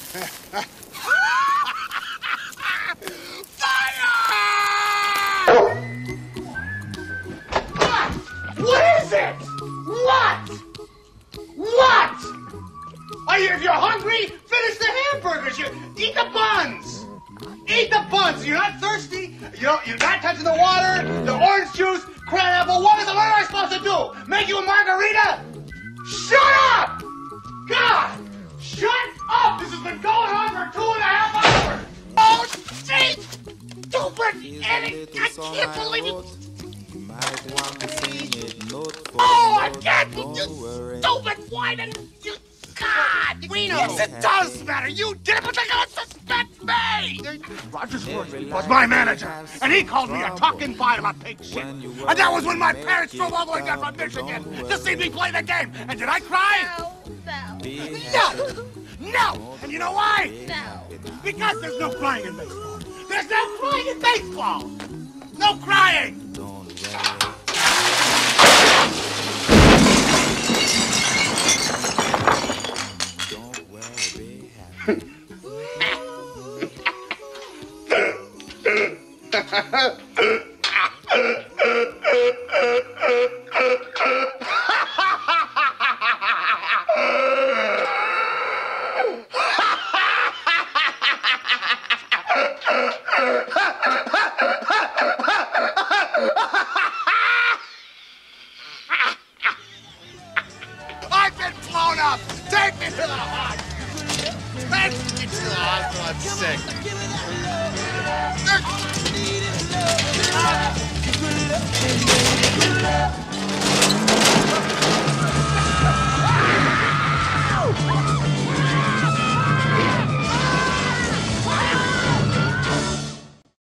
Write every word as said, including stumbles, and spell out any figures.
What? What is it? What? What? Are you, if you're hungry, finish the hamburgers. You, eat the buns. Eat the buns. You're not thirsty. You don't, you're not touching the water, the orange juice, crab-apple. What, is, what am I supposed to do? Make you a margarita? Shut up! God! Shut up! This has been going on for two and a half hours! Oh, shit! Stupid idiot! I can't believe it! Oh, I can't believe you stupid whining! You... God! Reno! Yes, it does matter! You did it, but they're gonna suspect me! Rogers was my manager, and he called me a talking bite about pig shit. And that was when my parents drove all the way down from Michigan to see me play the game. And did I cry? No, no. No! No! And you know why? No. Because there's no crying in baseball. There's no crying in baseball! No crying! I've been blown up! Take me to the hospital! Take me to the hospital, I'm sick!